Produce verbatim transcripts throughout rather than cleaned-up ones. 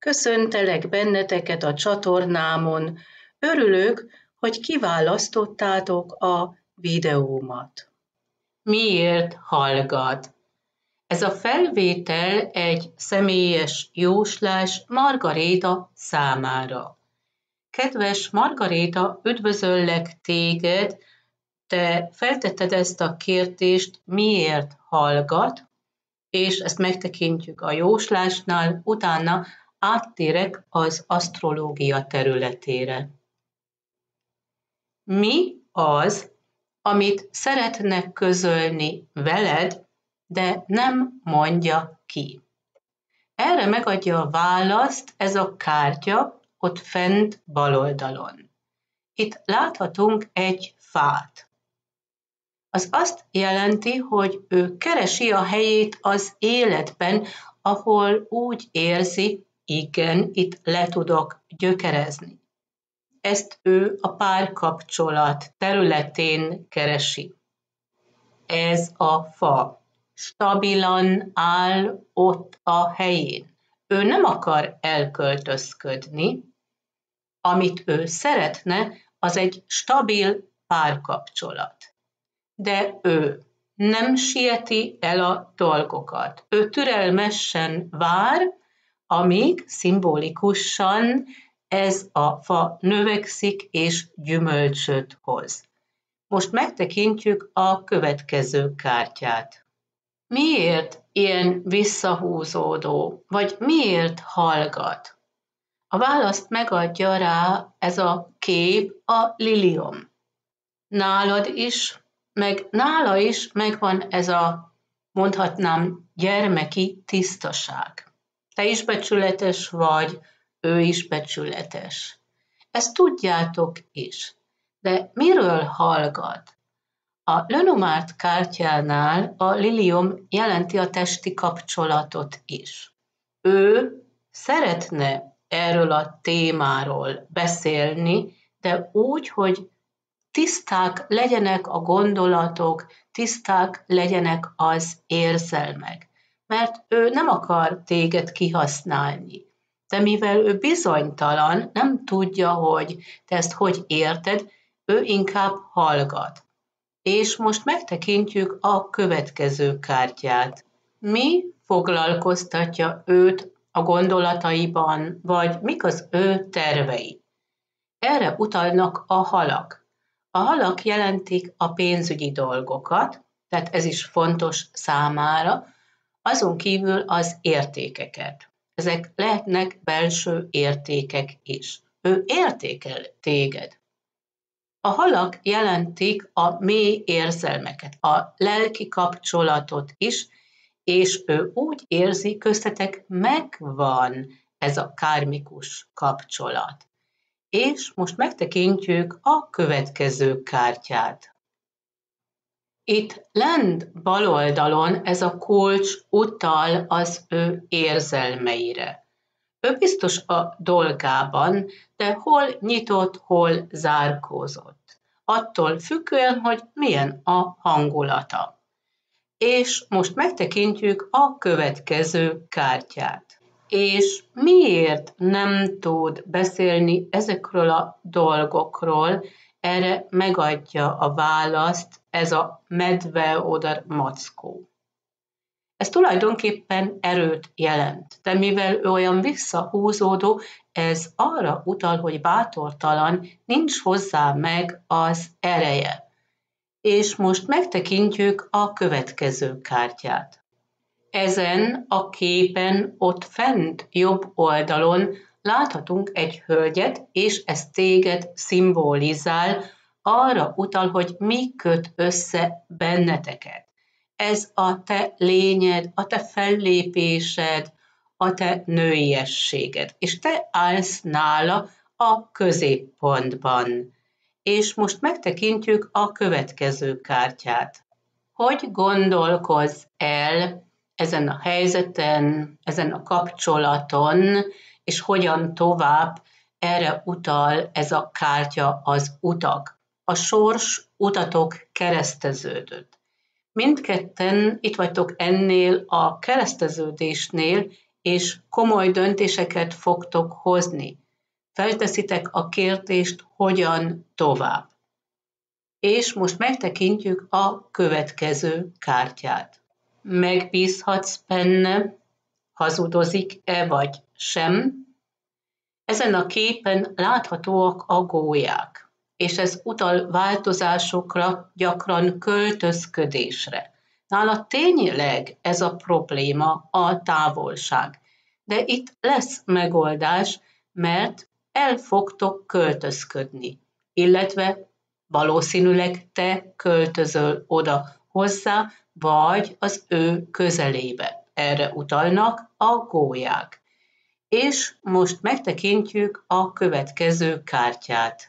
Köszöntelek benneteket a csatornámon. Örülök, hogy kiválasztottátok a videómat. Miért hallgat? Ez a felvétel egy személyes jóslás Margaréta számára. Kedves Margaréta, üdvözöllek téged, te feltetted ezt a kérdést, miért hallgat, és ezt megtekintjük a jóslásnál, utána áttérek az asztrológia területére. Mi az, amit szeretne közölni veled, de nem mondja ki? Erre megadja a választ ez a kártya ott fent bal oldalon. Itt láthatunk egy fát. Az azt jelenti, hogy ő keresi a helyét az életben, ahol úgy érzi, igen, itt le tudok gyökerezni. Ezt ő a párkapcsolat területén keresi. Ez a fa stabilan áll ott a helyén. Ő nem akar elköltözködni. Amit ő szeretne, az egy stabil párkapcsolat. De ő nem sieti el a dolgokat. Ő türelmesen vár, amíg szimbolikusan ez a fa növekszik és gyümölcsöt hoz. Most megtekintjük a következő kártyát. Miért ilyen visszahúzódó, vagy miért hallgat? A választ megadja rá ez a kép, a liliom. Nálad is, meg nála is megvan ez a, mondhatnám, gyermeki tisztaság. Te is becsületes vagy, ő is becsületes. Ezt tudjátok is. De miről hallgat? A Lenormand kártyánál a liliom jelenti a testi kapcsolatot is. Ő szeretne erről a témáról beszélni, de úgy, hogy tiszták legyenek a gondolatok, tiszták legyenek az érzelmek. Mert ő nem akar téged kihasználni. De mivel ő bizonytalan, nem tudja, hogy te ezt hogy érted, ő inkább hallgat. És most megtekintjük a következő kártyát. Mi foglalkoztatja őt a gondolataiban, vagy mik az ő tervei? Erre utalnak a halak. A halak jelentik a pénzügyi dolgokat, tehát ez is fontos számára, azon kívül az értékeket. Ezek lehetnek belső értékek is. Ő értékel téged. A halak jelentik a mély érzelmeket, a lelki kapcsolatot is, és ő úgy érzi, köztetek megvan ez a kármikus kapcsolat. És most megtekintjük a következő kártyát. Itt lent bal oldalon ez a kulcs utal az ő érzelmeire. Ő biztos a dolgában, de hol nyitott, hol zárkózott. Attól függően, hogy milyen a hangulata. És most megtekintjük a következő kártyát. És miért nem tud beszélni ezekről a dolgokról, erre megadja a választ ez a medve-oder mackó. Ez tulajdonképpen erőt jelent, de mivel ő olyan visszahúzódó, ez arra utal, hogy bátortalan, nincs hozzá meg az ereje. És most megtekintjük a következő kártyát. Ezen a képen ott fent jobb oldalon láthatunk egy hölgyet, és ez téged szimbolizál, arra utal, hogy mi köt össze benneteket. Ez a te lényed, a te fellépésed, a te nőiességed, és te állsz nála a középpontban. És most megtekintjük a következő kártyát. Hogy gondolkozz el ezen a helyzeten, ezen a kapcsolaton, és hogyan tovább, erre utal ez a kártya, az utak. A sors utatok kereszteződött. Mindketten itt vagytok ennél a kereszteződésnél, és komoly döntéseket fogtok hozni. Felteszitek a kérdést, hogyan tovább. És most megtekintjük a következő kártyát. Megbízhatsz benne, hazudozik-e vagy sem. Ezen a képen láthatóak a gólyák, és ez utal változásokra, gyakran költözködésre. Nála tényleg ez a probléma a távolság, de itt lesz megoldás, mert el fogtok költözködni, illetve valószínűleg te költözöl oda hozzá, vagy az ő közelébe. Erre utalnak a gólyák. És most megtekintjük a következő kártyát.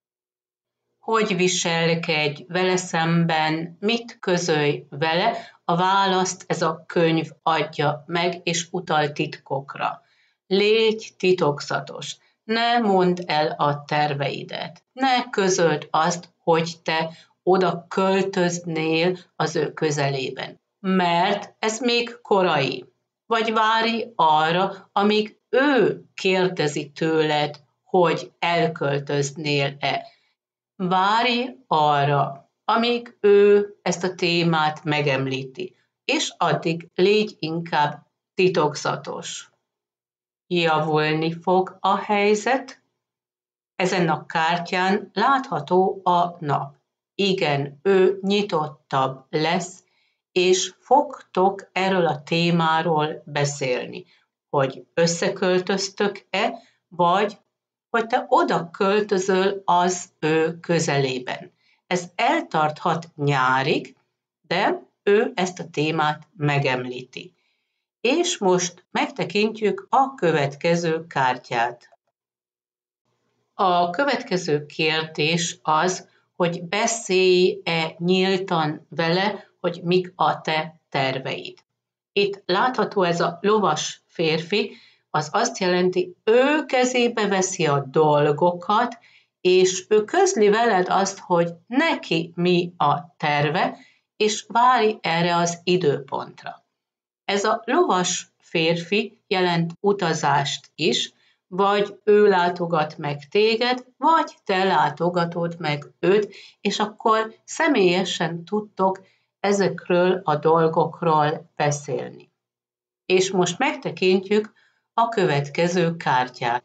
Hogy viselkedj vele szemben, mit közölj vele, a választ ez a könyv adja meg, és utal titkokra. Légy titokzatos, ne mondd el a terveidet, ne közöld azt, hogy te oda költöznél az ő közelében, mert ez még korai, vagy várj arra, amíg ő kérdezi tőled, hogy elköltöznél-e. Várj arra, amíg ő ezt a témát megemlíti, és addig légy inkább titokzatos. Javulni fog a helyzet. Ezen a kártyán látható a nap. Igen, ő nyitottabb lesz, és fogtok erről a témáról beszélni, hogy összeköltöztök-e, vagy hogy te oda költözöl az ő közelében. Ez eltarthat nyárig, de ő ezt a témát megemlíti. És most megtekintjük a következő kártyát. A következő kérdés az, hogy beszélj-e nyíltan vele, hogy mik a te terveid. Itt látható ez a lovas férfi, az azt jelenti, ő kezébe veszi a dolgokat, és ő közli veled azt, hogy neki mi a terve, és várj erre az időpontra. Ez a lovas férfi jelent utazást is, vagy ő látogat meg téged, vagy te látogatod meg őt, és akkor személyesen tudtok ezekről a dolgokról beszélni. És most megtekintjük a következő kártyát.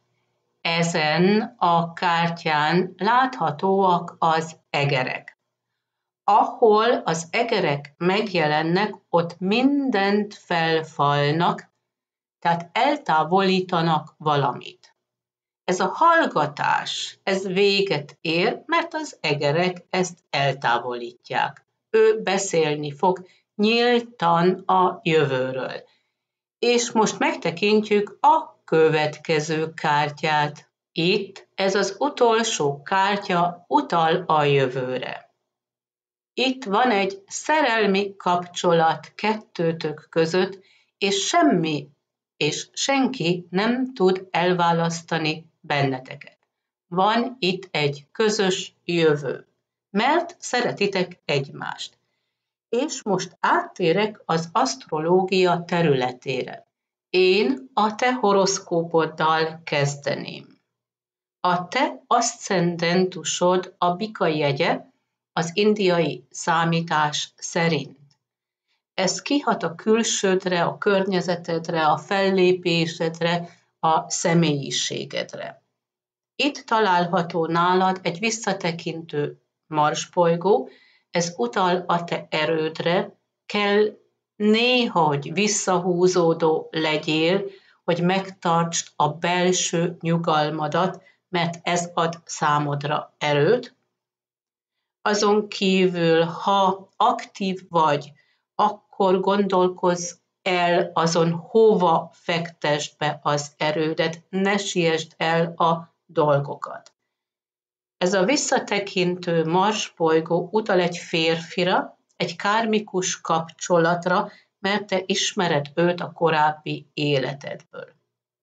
Ezen a kártyán láthatóak az egerek. Ahol az egerek megjelennek, ott mindent felfalnak, tehát eltávolítanak valamit. Ez a hallgatás, ez véget ér, mert az egerek ezt eltávolítják. Ő beszélni fog nyíltan a jövőről. És most megtekintjük a következő kártyát. Itt ez az utolsó kártya utal a jövőre. Itt van egy szerelmi kapcsolat kettőtök között, és semmi és senki nem tud elválasztani benneteket. Van itt egy közös jövő, mert szeretitek egymást. És most áttérek az asztrológia területére. Én a te horoszkópoddal kezdeném. A te aszcendentusod a bika jegye az indiai számítás szerint. Ez kihat a külsődre, a környezetedre, a fellépésedre, a személyiségedre. Itt található nálad egy visszatekintő Marsbolygó, ez utal a te erődre, kell néha, hogy visszahúzódó legyél, hogy megtartsd a belső nyugalmadat, mert ez ad számodra erőt. Azon kívül, ha aktív vagy, akkor gondolkozz el azon, hova fektesd be az erődet, ne siessd el a dolgokat. Ez a visszatekintő Marsbolygó utal egy férfira, egy kármikus kapcsolatra, mert te ismered őt a korábbi életedből.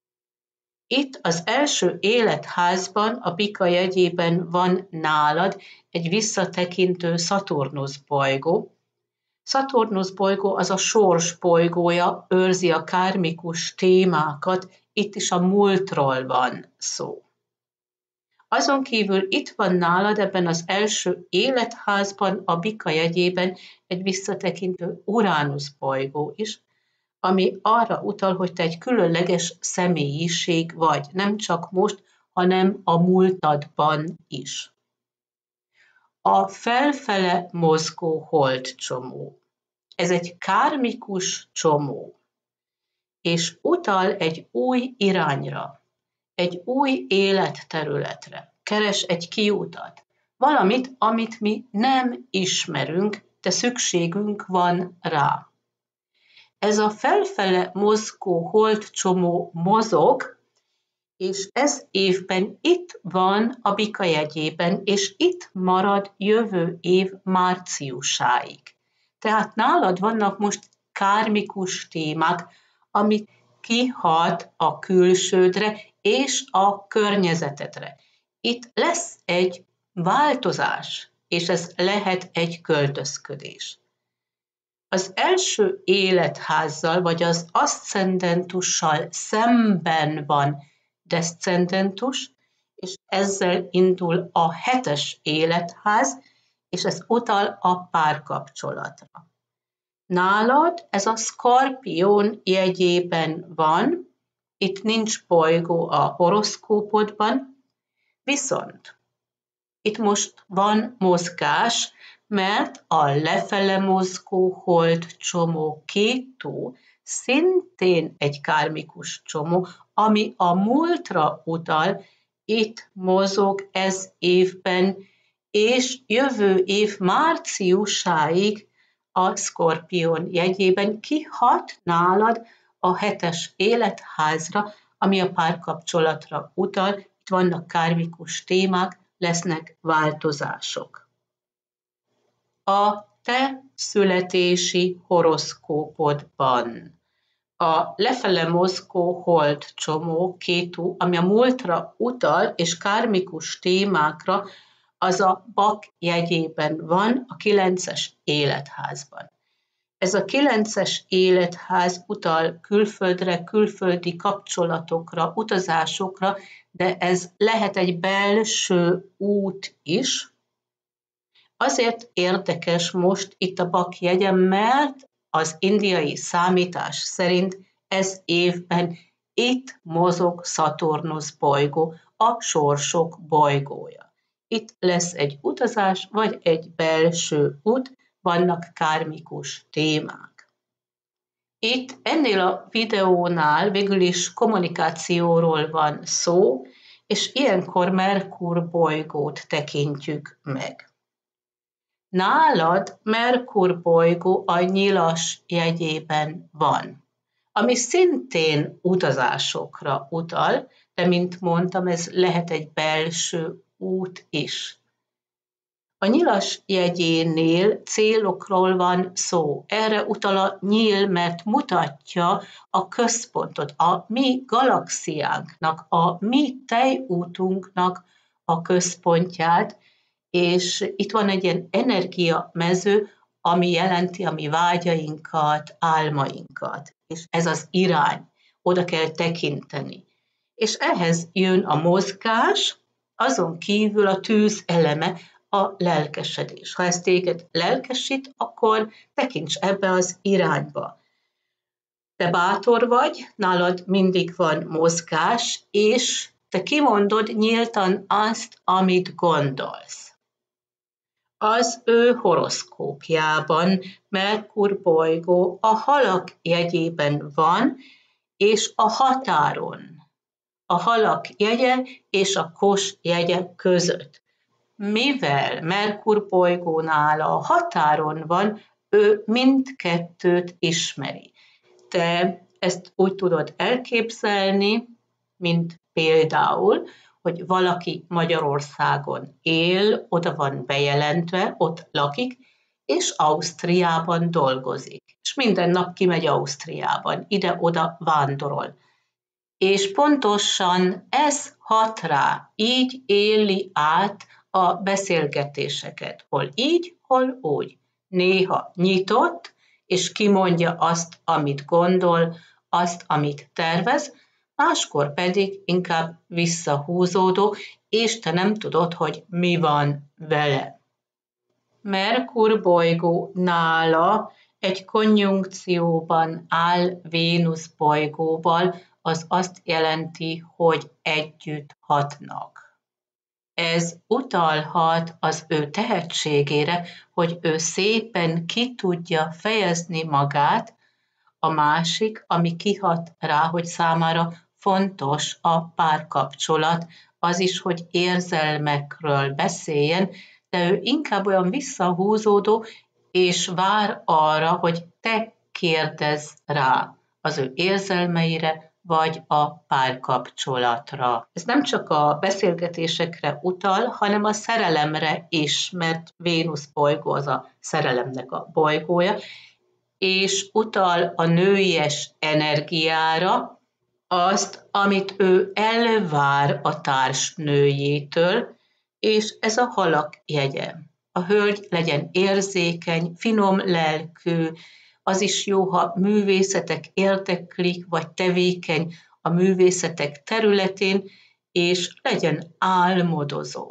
Itt az első életházban, a bika jegyében van nálad egy visszatekintő Szaturnusz bolygó. Szaturnusz bolygó az a sors bolygója, őrzi a kármikus témákat, itt is a múltról van szó. Azon kívül itt van nálad ebben az első életházban, a Bika jegyében egy visszatekintő Uránusz bolygó is, ami arra utal, hogy te egy különleges személyiség vagy, nem csak most, hanem a múltadban is. A felfele mozgó holdcsomó. Ez egy kármikus csomó, és utal egy új irányra, egy új életterületre, keres egy kiutat, valamit, amit mi nem ismerünk, de szükségünk van rá. Ez a felfele mozgó holdcsomó mozog, és ez évben itt van a Bika jegyében, és itt marad jövő év márciusáig. Tehát nálad vannak most kármikus témák, amit kihat a külsődre és a környezetedre. Itt lesz egy változás, és ez lehet egy költözködés. Az első életházzal, vagy az aszcendentussal szemben van deszcendentus, és ezzel indul a hetes életház, és ez utal a párkapcsolatra. Nálad ez a Szkorpión jegyében van, itt nincs bolygó a horoszkópodban, viszont itt most van mozgás, mert a lefele mozgó holdcsomó Kétu szintén egy kármikus csomó, ami a múltra utal, itt mozog ez évben, és jövő év márciusáig a Szkorpión jegyében kihat nálad a hetes életházra, ami a párkapcsolatra utal. Itt vannak kármikus témák, lesznek változások. A te születési horoszkópodban a lefele mozgó holdcsomó Kétu, ami a múltra utal és kármikus témákra, az a Bak jegyében van, a kilences életházban. Ez a kilences életház utal külföldre, külföldi kapcsolatokra, utazásokra, de ez lehet egy belső út is. Azért érdekes most itt a Bak jegye, mert az indiai számítás szerint ez évben itt mozog Szaturnusz bolygó, a sorsok bolygója. Itt lesz egy utazás, vagy egy belső út, vannak kármikus témák. Itt ennél a videónál végül is kommunikációról van szó, és ilyenkor Merkur bolygót tekintjük meg. Nálad Merkur bolygó a Nyilas jegyében van, ami szintén utazásokra utal, de mint mondtam, ez lehet egy belső út is. A Nyilas jegyénél célokról van szó. Erre utal a nyíl, mert mutatja a központot, a mi galaxiánknak, a mi tejútunknak a központját, és itt van egy ilyen energiamező, ami jelenti a mi vágyainkat, álmainkat. És ez az irány, oda kell tekinteni. És ehhez jön a mozgás, azon kívül a tűz eleme, a lelkesedés. Ha ez téged lelkesít, akkor tekints ebbe az irányba. Te bátor vagy, nálad mindig van mozgás, és te kimondod nyíltan azt, amit gondolsz. Az ő horoszkópjában Merkur bolygó a Halak jegyében van, és a határon, a Halak jegye és a Kos jegye között. Mivel Merkur bolygónál a határon van, ő mindkettőt ismeri. Te ezt úgy tudod elképzelni, mint például, hogy valaki Magyarországon él, oda van bejelentve, ott lakik, és Ausztriában dolgozik. És minden nap kimegy Ausztriában, ide-oda vándorol. És pontosan ez hat rá, így éli át a beszélgetéseket, hol így, hol úgy. néha nyitott, és kimondja azt, amit gondol, azt, amit tervez, máskor pedig inkább visszahúzódó, és te nem tudod, hogy mi van vele. Merkur bolygó nála egy konjunkcióban áll Vénusz bolygóval, az azt jelenti, hogy együtt hatnak. Ez utalhat az ő tehetségére, hogy ő szépen ki tudja fejezni magát, a másik, ami kihat rá, hogy számára fontos a párkapcsolat, az is, hogy érzelmekről beszéljen, de ő inkább olyan visszahúzódó, és vár arra, hogy te kérdezz rá az ő érzelmeire, vagy a párkapcsolatra. Ez nem csak a beszélgetésekre utal, hanem a szerelemre is, mert Vénusz bolygó az a szerelemnek a bolygója, és utal a nőies energiára, azt, amit ő elvár a társnőjétől, és ez a halak jegye. A hölgy legyen érzékeny, finom lelkű, az is jó, ha művészetek érdeklik, vagy tevékeny a művészetek területén, és legyen álmodozó.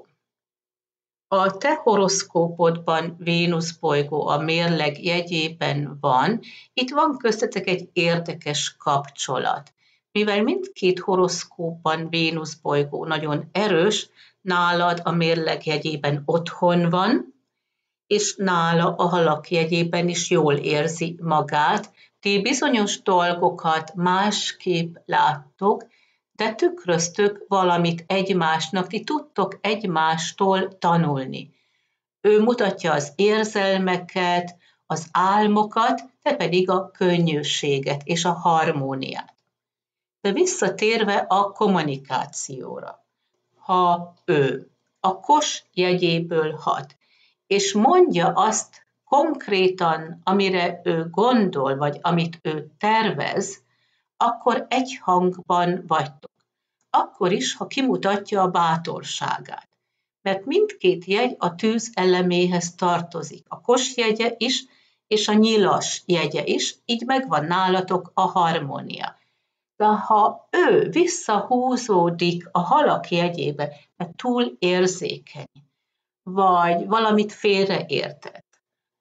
A te horoszkópodban Vénusz bolygó a mérleg jegyében van, itt van köztetek egy érdekes kapcsolat. Mivel mindkét horoszkópban Vénusz bolygó nagyon erős, nálad a mérleg jegyében otthon van, és nála a halak jegyében is jól érzi magát. Ti bizonyos dolgokat másképp láttok, de tükröztök valamit egymásnak, ti tudtok egymástól tanulni. Ő mutatja az érzelmeket, az álmokat, te pedig a könnyűséget és a harmóniát. De visszatérve a kommunikációra. Ha ő a kos jegyéből hat, és mondja azt konkrétan, amire ő gondol, vagy amit ő tervez, akkor egy hangban vagytok. Akkor is, ha kimutatja a bátorságát. Mert mindkét jegy a tűz eleméhez tartozik. A kos jegye is, és a nyilas jegye is, így megvan nálatok a harmónia. De ha ő visszahúzódik a halak jegyébe, mert túl érzékeny, vagy valamit félreértett,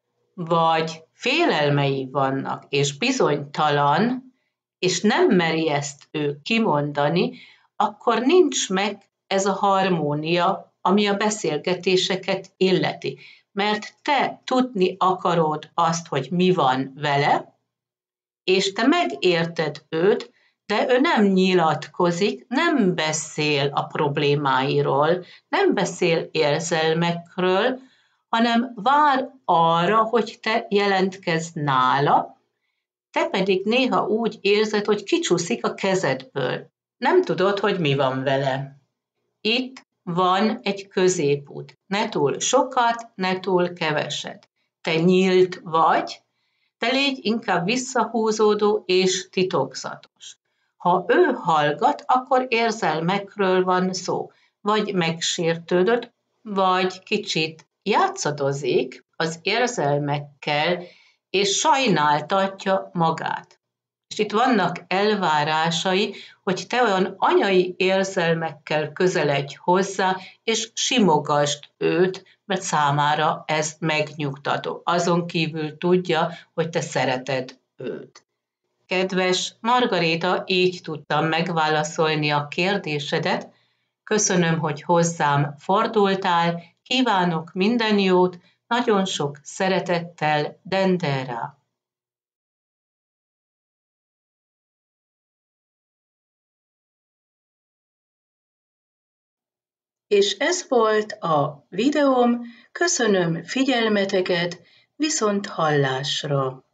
vagy félelmei vannak, és bizonytalan, és nem meri ezt ő kimondani, akkor nincs meg ez a harmónia, ami a beszélgetéseket illeti. Mert te tudni akarod azt, hogy mi van vele, és te megérted őt, de ő nem nyilatkozik, nem beszél a problémáiról, nem beszél érzelmekről, hanem vár arra, hogy te jelentkezz nála, te pedig néha úgy érzed, hogy kicsúszik a kezedből. Nem tudod, hogy mi van vele. Itt van egy középút. Ne túl sokat, ne túl keveset. Te nyílt vagy, te légy inkább visszahúzódó és titokzatos. Ha ő hallgat, akkor érzelmekről van szó, vagy megsértődött, vagy kicsit játszadozik az érzelmekkel, és sajnáltatja magát. És itt vannak elvárásai, hogy te olyan anyai érzelmekkel közeledj hozzá, és simogasd őt, mert számára ez megnyugtató. Azon kívül tudja, hogy te szereted őt. Kedves Margaréta, így tudtam megválaszolni a kérdésedet. Köszönöm, hogy hozzám fordultál, kívánok minden jót, nagyon sok szeretettel, Dendera. És ez volt a videóm, köszönöm figyelmeteket, viszont hallásra!